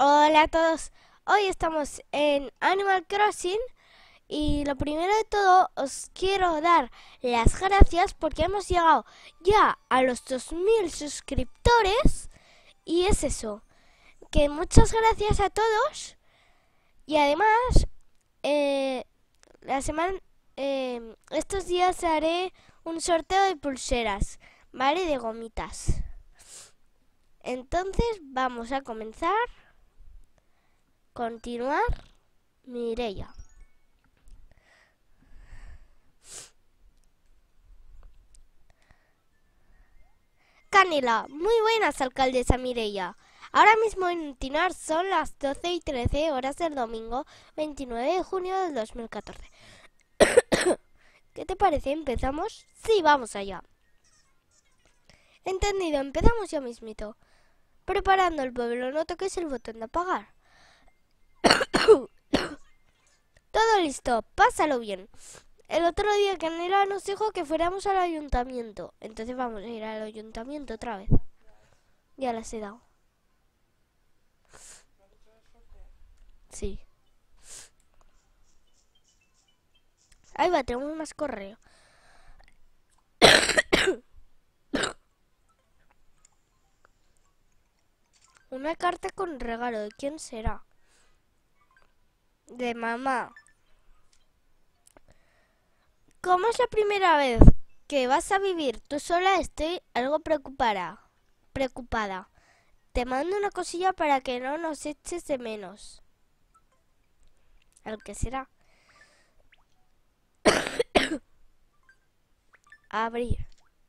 Hola a todos, hoy estamos en Animal Crossing y lo primero de todo os quiero dar las gracias porque hemos llegado ya a los 2000 suscriptores y es eso, que muchas gracias a todos y además eh, la semana, estos días haré un sorteo de pulseras, ¿vale? De gomitas. Entonces vamos a comenzar. Continuar, Mireia. Canela, muy buenas, alcaldesa Mireia. Ahora mismo en Tinar son las 12:13 del domingo 29 de junio del 2014. ¿Qué te parece? ¿Empezamos? Sí, vamos allá. Entendido, empezamos ya mismito. Preparando el pueblo, no toques el botón de apagar. Todo listo, pásalo bien. El otro día Canela nos dijo que fuéramos al ayuntamiento. Entonces vamos a ir al ayuntamiento otra vez. Ya las he dado. Sí. Ahí va, tenemos más correo. Una carta con regalo. ¿De quién será? De mamá. Como es la primera vez que vas a vivir tú sola, estoy algo preocupada. Te mando una cosilla para que no nos eches de menos. ¿Al que será? Abrir.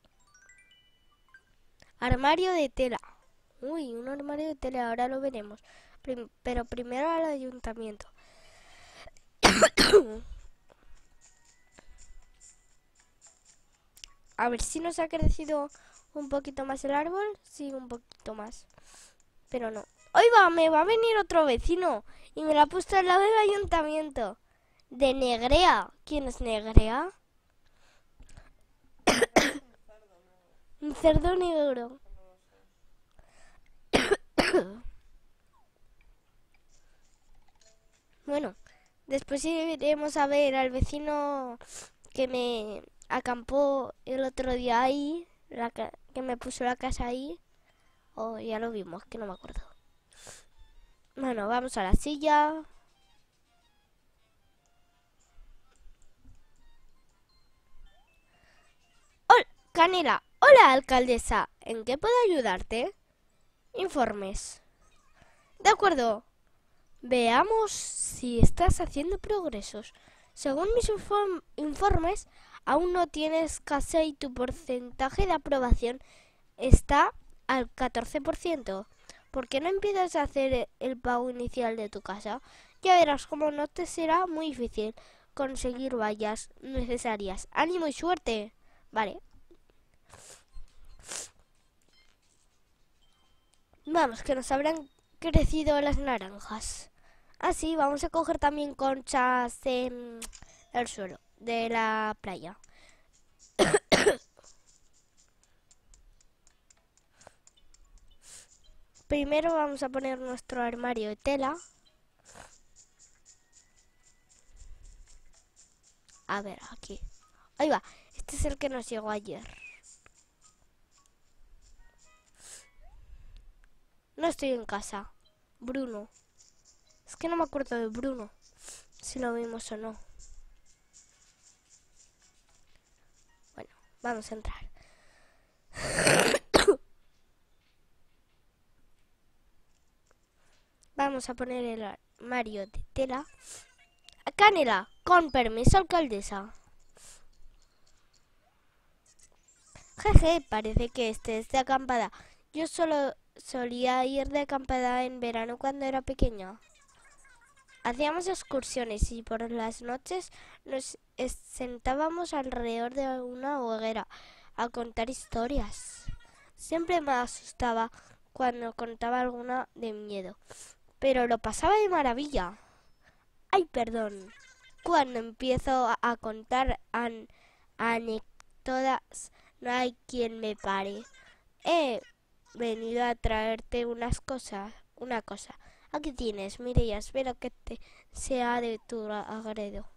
Armario de tela. Uy, un armario de tela, ahora lo veremos. Pero primero al ayuntamiento. A ver si nos ha crecido un poquito más el árbol. Sí, un poquito más. Pero no. ¡Oiga! Me va a venir otro vecino. Y me lo ha puesto al lado del ayuntamiento. De Negrea. ¿Quién es Negrea? Un cerdo negro. Bueno, después iremos a ver al vecino que me acampó el otro día ahí. Que me puso la casa ahí. Oh, ya lo vimos, que no me acuerdo. Bueno, vamos a la silla. ¡Hola, Canela! ¡Hola, alcaldesa! ¿En qué puedo ayudarte? Informes. De acuerdo. Veamos si estás haciendo progresos. Según mis informes, aún no tienes casa y tu porcentaje de aprobación está al 14%. ¿Por qué no empiezas a hacer el pago inicial de tu casa? Ya verás cómo no te será muy difícil conseguir vallas necesarias. ¡Ánimo y suerte! Vale. Vamos, que nos habrán crecido las naranjas. Así, vamos a coger también conchas en el suelo de la playa. Primero vamos a poner nuestro armario de tela. A ver, aquí. Ahí va. Este es el que nos llegó ayer. No estoy en casa. Bruno. Es que no me acuerdo de Bruno. Si lo vimos o no. Bueno, vamos a entrar. Vamos a poner el armario de tela. Canela, con permiso, alcaldesa. Jeje, parece que estés de acampada. Yo solo solía ir de acampada en verano cuando era pequeña. Hacíamos excursiones y por las noches nos sentábamos alrededor de una hoguera a contar historias. Siempre me asustaba cuando contaba alguna de miedo, pero lo pasaba de maravilla. Ay, perdón. Cuando empiezo a contar anécdotas, no hay quien me pare. He venido a traerte una cosa. Aquí tienes, Mireia, espero que te sea de tu agrado.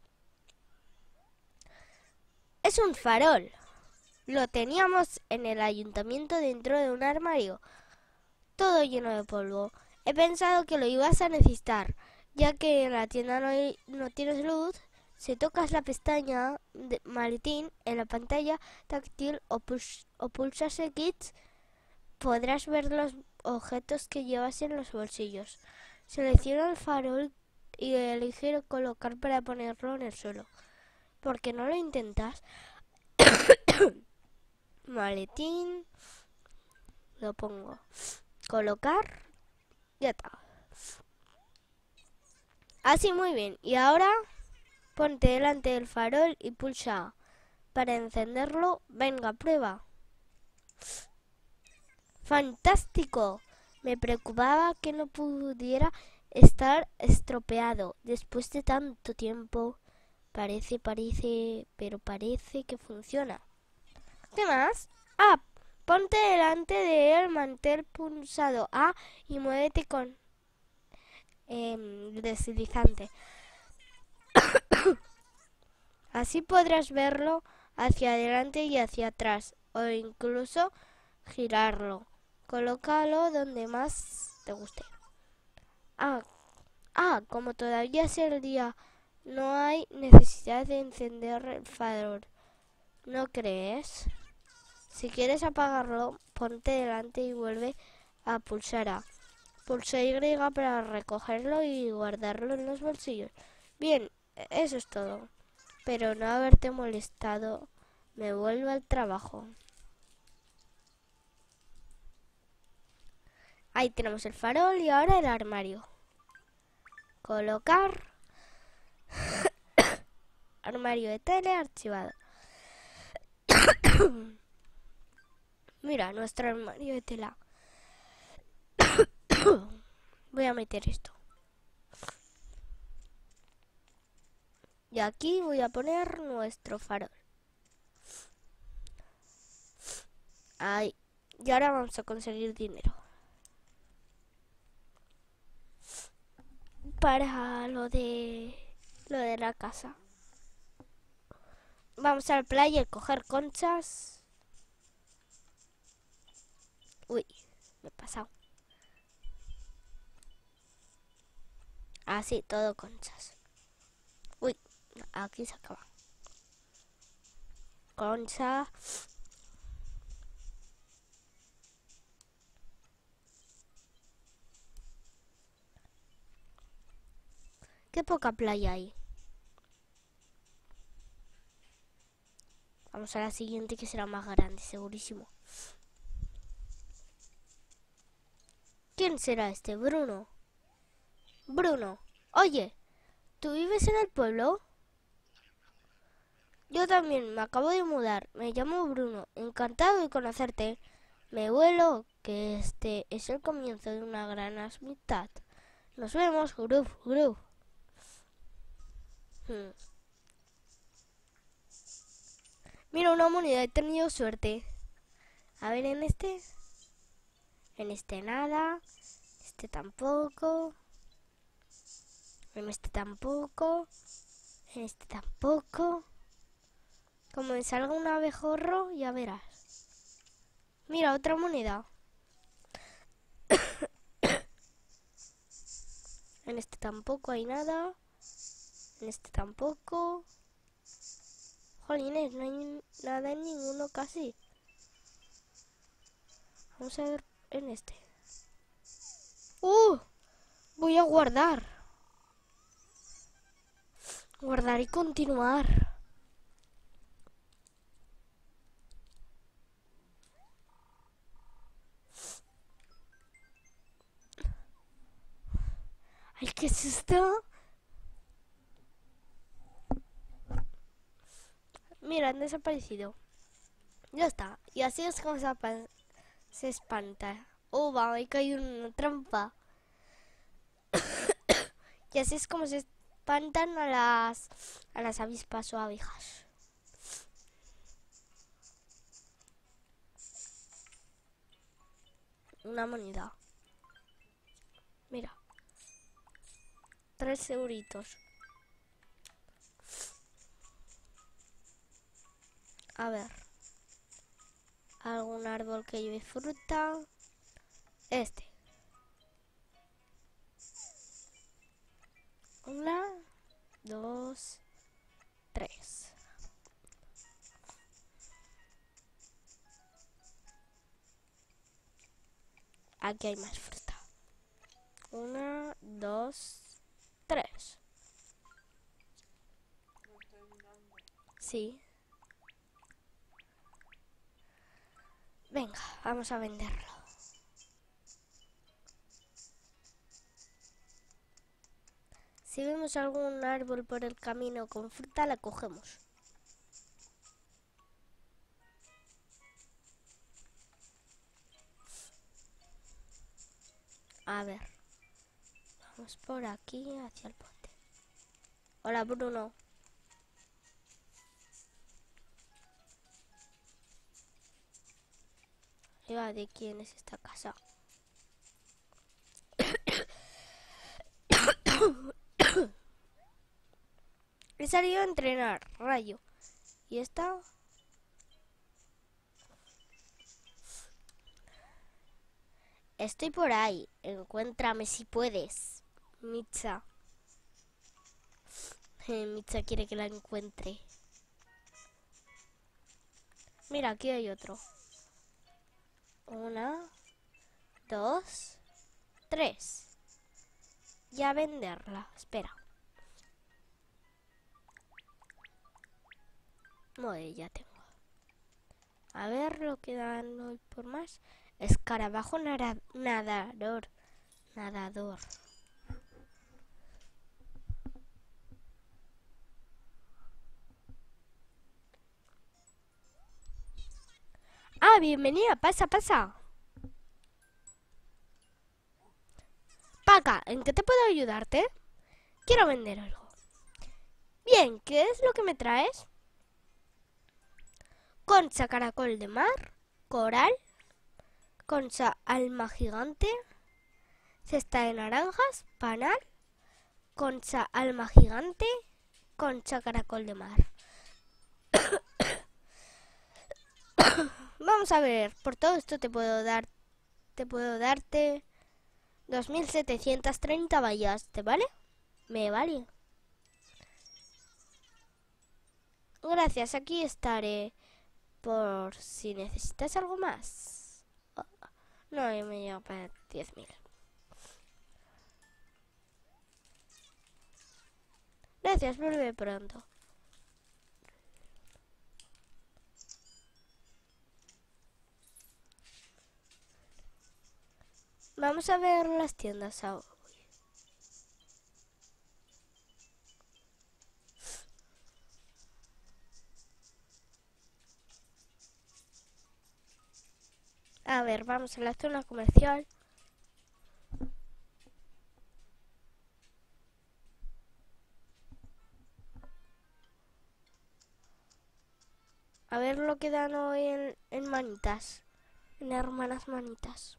Es un farol. Lo teníamos en el ayuntamiento dentro de un armario, todo lleno de polvo. He pensado que lo ibas a necesitar, ya que en la tienda no tienes luz. Si tocas la pestaña de maletín en la pantalla táctil o pulsas X, podrás ver los objetos que llevas en los bolsillos. Selecciona el farol y elige colocar para ponerlo en el suelo. ¿Por qué no lo intentas? Maletín, lo pongo. Colocar, ya está. Así, muy bien. Y ahora ponte delante del farol y pulsa para encenderlo. Venga, prueba. ¡Fantástico! Me preocupaba que no pudiera estar estropeado después de tanto tiempo. Parece, pero parece que funciona. ¿Qué más? Ah, ponte delante de él, mantén pulsado A y muévete con deslizante. Así podrás verlo hacia adelante y hacia atrás, o incluso girarlo. Colócalo donde más te guste. Como todavía es el día, no hay necesidad de encender el farol. ¿No crees? Si quieres apagarlo, ponte delante y vuelve a pulsar A. Pulsa Y para recogerlo y guardarlo en los bolsillos. Bien, eso es todo. Pero no haberte molestado. Me vuelvo al trabajo. Ahí tenemos el farol y ahora el armario. Colocar. Armario de tele archivado. Mira, nuestro armario de tela. Voy a meter esto. Y aquí voy a poner nuestro farol. Ahí. Y ahora vamos a conseguir dinero. Para lo de la casa. Vamos al playa a coger conchas. Uy, me he pasado. Así, todo conchas. Uy, aquí se acaba. Concha. Qué poca playa hay. Vamos a la siguiente que será más grande, segurísimo. ¿Quién será este? Bruno. Bruno, oye, ¿tú vives en el pueblo? Yo también, me acabo de mudar. Me llamo Bruno. Encantado de conocerte. Me vuelo que este es el comienzo de una gran amistad. Nos vemos, groove, groove. Mira, una moneda, he tenido suerte. A ver, en este nada. Este tampoco. En este tampoco. En este tampoco. Como me salga un abejorro, ya verás. Mira, otra moneda. En este tampoco hay nada. En este tampoco. Jolines, no hay nada en ninguno casi. Vamos a ver en este. Voy a guardar. Guardar y continuar. Ay, ¿qué es esto? Mira, han desaparecido. Ya está. Y así es como se espanta. Va, me caído en una trampa. Y así es como se espantan a las avispas o abejas. Una moneda. Mira, 3 euritos. A ver. ¿Algún árbol que lleve fruta? Este. 1, 2, 3. Aquí hay más fruta. 1, 2, 3. Sí. Venga, vamos a venderlo. Si vemos algún árbol por el camino con fruta, la cogemos. A ver. Vamos por aquí hacia el puente. Hola, Bruno. Oiga, ¿de quién es esta casa? He salido a entrenar, rayo. ¿Y esta? Estoy por ahí. Encuéntrame si puedes. Mitza. Mitza quiere que la encuentre. Mira, aquí hay otro. 1, 2, 3. Ya venderla. Espera. Vale, ya tengo. A ver lo que dan hoy por más. Escarabajo nadador. Nadador. Ah, bienvenida. Pasa, pasa. Paca, ¿en qué te puedo ayudarte? Quiero vender algo. Bien, ¿qué es lo que me traes? Concha caracol de mar, coral, concha alma gigante, cesta de naranjas, panal, concha alma gigante, concha caracol de mar. Vamos a ver, por todo esto te puedo darte 2730 vallas, ¿te vale? Me vale. Gracias, aquí estaré por si necesitas algo más. Oh, no, yo me llevo para 10.000. Gracias, vuelve pronto. Vamos a ver las tiendas ahora. A ver, vamos a la zona comercial. A ver lo que dan hoy en manitas. En hermanas manitas.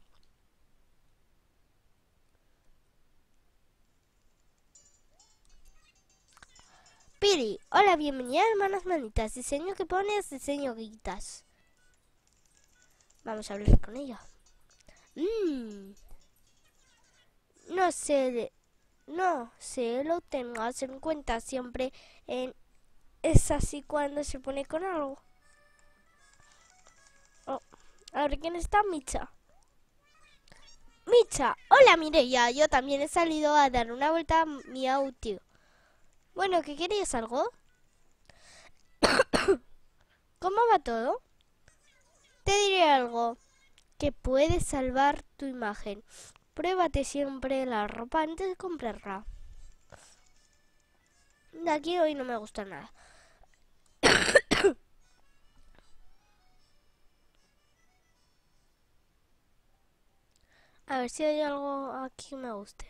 Piri, hola, bienvenida a hermanas manitas. Diseño que pones, diseño guitas. Vamos a hablar con ella. No sé, lo tengas en cuenta siempre. Es así cuando se pone con algo. Oh, a ver, ¿quién está? Micha. Micha, hola Mireia, yo también he salido a dar una vuelta a mi auto. Bueno, ¿qué querías algo? ¿Cómo va todo? Te diré algo que puede salvar tu imagen. Pruébate siempre la ropa antes de comprarla. De aquí hoy no me gusta nada. A ver si hay algo aquí que me guste.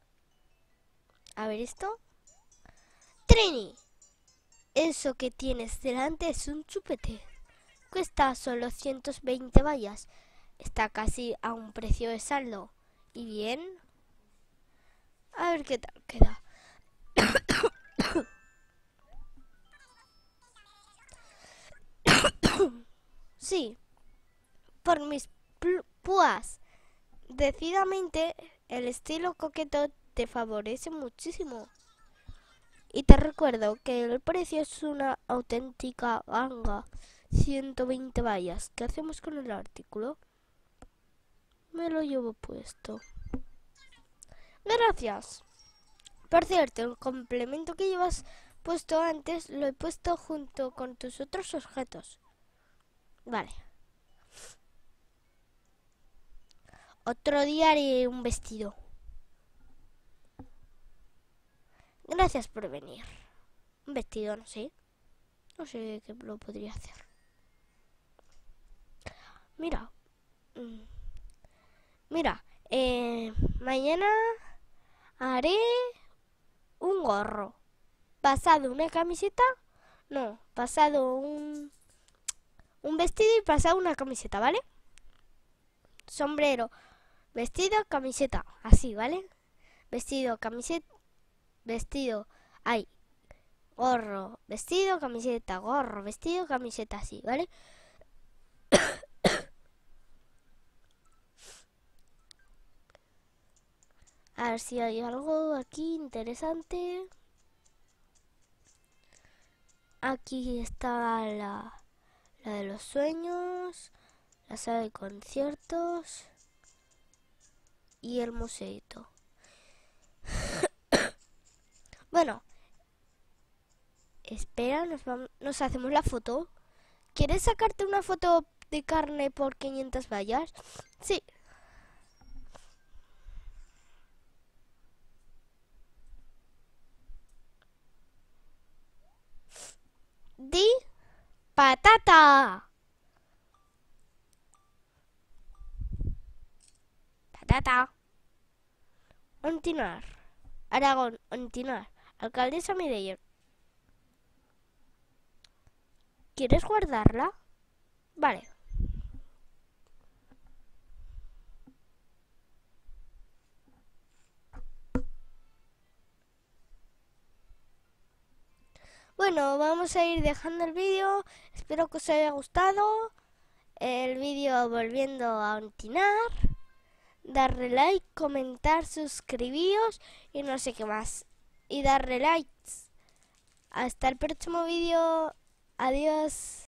A ver esto. Trini, eso que tienes delante es un chupete. Cuesta solo 120 vallas. Está casi a un precio de saldo. ¿Y bien? A ver qué tal queda. Sí, por mis púas. Decididamente, el estilo coqueto te favorece muchísimo. Y te recuerdo que el precio es una auténtica ganga. 120 vallas. ¿Qué hacemos con el artículo? Me lo llevo puesto. Gracias. Por cierto, el complemento que llevas puesto antes lo he puesto junto con tus otros objetos. Vale. Otro día haré un vestido. Gracias por venir. Un vestido, no sé. No sé qué lo podría hacer. Mira. Mira. Mañana haré un gorro. Pasado una camiseta. No, pasado un vestido y pasado una camiseta, ¿vale? Sombrero, vestido, camiseta. Así, ¿vale? Vestido, camiseta. Vestido. Ay. Gorro, vestido, camiseta. Gorro, vestido, camiseta. Así, ¿vale? A ver si hay algo aquí interesante. Aquí está la de los sueños, la sala de conciertos y el museito. Bueno, espera, nos hacemos la foto. ¿Quieres sacarte una foto de carne por 500 vallas? Sí. Di patata. Patata. Continuar. Aragón, continuar. Alcaldesa Mireia. ¿Quieres guardarla? Vale. Bueno, vamos a ir dejando el vídeo. Espero que os haya gustado el vídeo volviendo a Ontinar. Darle like, comentar, suscribíos y no sé qué más. Y darle likes. Hasta el próximo vídeo. Adiós.